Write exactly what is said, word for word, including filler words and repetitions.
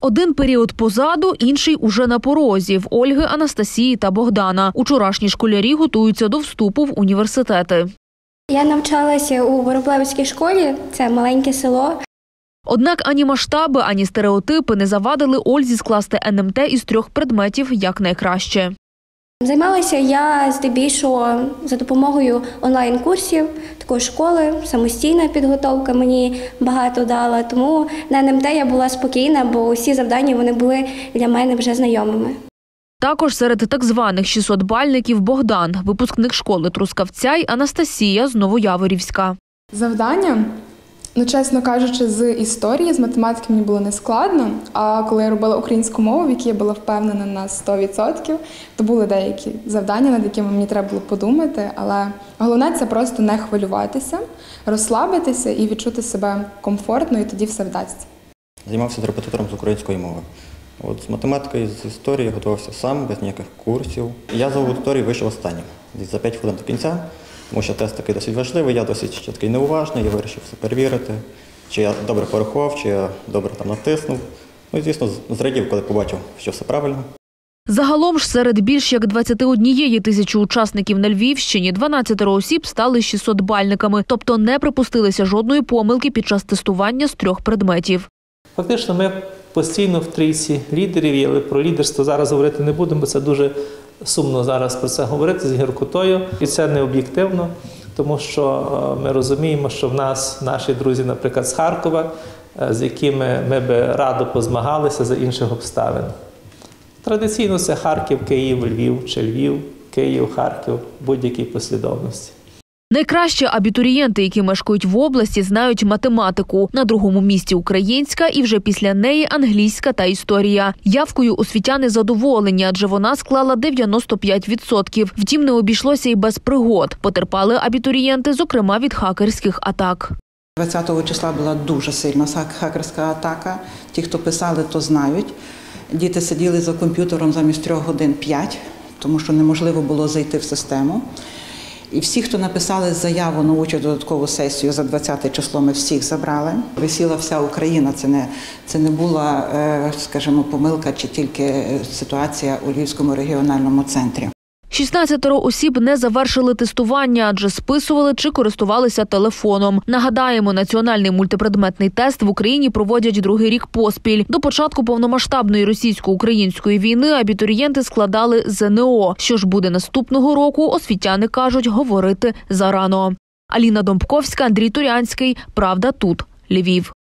Один період позаду, інший уже на порозі. В Ольги, Анастасії та Богдана. Учорашні школярі готуються до вступу в університети. Я навчалася у Вороблевській школі, це маленьке село. Однак ані масштаби, ані стереотипи не завадили Ользі скласти ен ем те із трьох предметів якнайкраще. Займалася я здебільшого за допомогою онлайн-курсів, такої школи, самостійна підготовка мені багато дала. Тому на ен ем те я була спокійна, бо усі завдання вони були для мене вже знайомими. Також серед так званих шістсотбальників Богдан, випускник школи Трускавця, й Анастасія з Новояворівська. Завдання, ну чесно кажучи, з історії, з математики мені було не складно, а коли я робила українську мову, в якій я була впевнена на сто відсотків, то були деякі завдання, над якими мені треба було подумати, але головне – це просто не хвилюватися, розслабитися і відчути себе комфортно, і тоді все вдасться. Займався з репетитором з української мови. От з математики, з історії готувався сам, без ніяких курсів. Я з аудиторії вийшов останнім, десь за п'ять хвилин до кінця, тому що тест такий досить важливий, я досить ще такий неуважний, я вирішив все перевірити, чи я добре порахував, чи я добре там натиснув. Ну і, звісно, зрадів, коли побачив, що все правильно. Загалом ж серед більш як двадцяти однієї тисячі учасників на Львівщині дванадцятеро осіб стали шістсотбальниками, тобто не припустилися жодної помилки під час тестування з трьох предметів. Фактично ми постійно в трійці лідерів є, але про лідерство зараз говорити не будемо, бо це дуже сумно зараз про це говорити з гіркотою. І це не об'єктивно, тому що ми розуміємо, що в нас наші друзі, наприклад, з Харкова, з якими ми би радо позмагалися за інших обставин. Традиційно це Харків, Київ, Львів чи Львів, Київ, Харків, будь-якій послідовності. Найкраще абітурієнти, які мешкають в області, знають математику. На другому місці українська і вже після неї англійська та історія. Явкою освітяни задоволені, адже вона склала дев'яносто п'ять відсотків. Втім, не обійшлося і без пригод. Потерпали абітурієнти, зокрема, від хакерських атак. двадцятого числа була дуже сильна хакерська атака. Ті, хто писали, то знають. Діти сиділи за комп'ютером замість трьох годин п'ять, тому що неможливо було зайти в систему. І всі, хто написали заяву на участь в додаткову сесію за двадцяте число, ми всіх забрали. Висіла вся Україна, це не, це не була, скажімо, помилка чи тільки ситуація у Львівському регіональному центрі. шістнадцятеро осіб не завершили тестування, адже списували чи користувалися телефоном. Нагадаємо, національний мультипредметний тест в Україні проводять другий рік поспіль. До початку повномасштабної російсько-української війни абітурієнти складали зе ен о. Що ж буде наступного року, освітяни кажуть, говорити зарано. Аліна Домбковська, Андрій Турянський. Правда тут. Львів.